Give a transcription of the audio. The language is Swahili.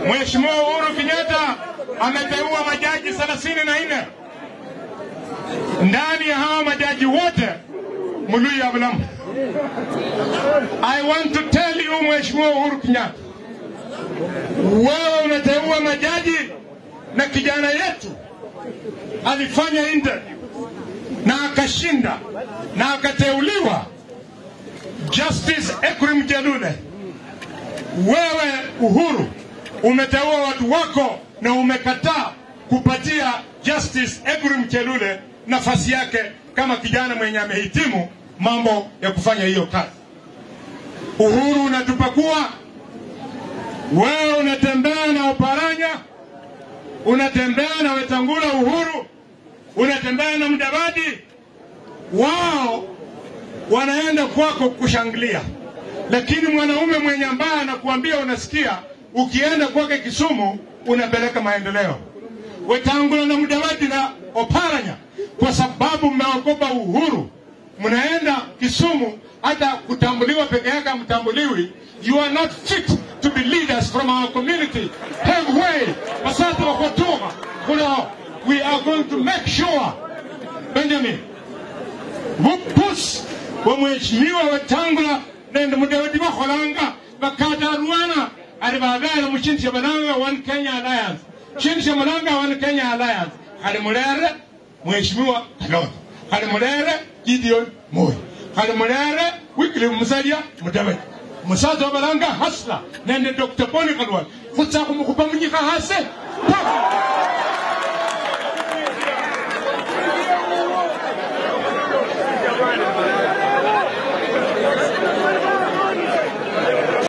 Mheshimiwa Uhuru Kenyatta ameteua majaji 34. Ndani ya hawa majaji wote Muluya Abulamu. I want to tell you Mheshimiwa Uhuru Kenyatta, wewe unateua majaji na kijana yetu alifanya interview na akashinda na akateuliwa Justice Ekrim Jalule. Wewe Uhuru umeteua watu wako na umekataa kupatia Justice Ekrim Jalule nafasi yake kama kijana mwenye amehitimu mambo ya kufanya hiyo kazi. Uhuru unatupakua, wewe unatembea na Oparanya, unatembea na Wetangula. Uhuru unatembea na Mudavadi, wao wanaenda kwako kushangilia, lakini mwanaume mwenye ambaye anakuambia unasikia, ukienda kwake Kisumu unapeleka maendeleo. Wetangula na Mudavadi na Oparanya, kwa sababu mmeogopa Uhuru, mnaenda Kisumu hata kutambuliwa peke yake mtambuliwi. You are not fit to be leaders from our community. Have way. Asante wa kutuma. We are going to make sure, Benjamin, Mupus, wa Mheshimiwa Wetangula na Mudavadi wa Kholanga bakata ruana alibabela mchinti balanga One Kenya Alliance. Chinti balanga One Kenya Alliance. Halimulere Mheshimiwa Kalonzo. Halimulere Gideon Moi. Halimulere Wycliffe Musalia Mudavadi. Musaza balanga hasla nende Dr. Boni Khalwale. Futsa kumukupamnyika hase.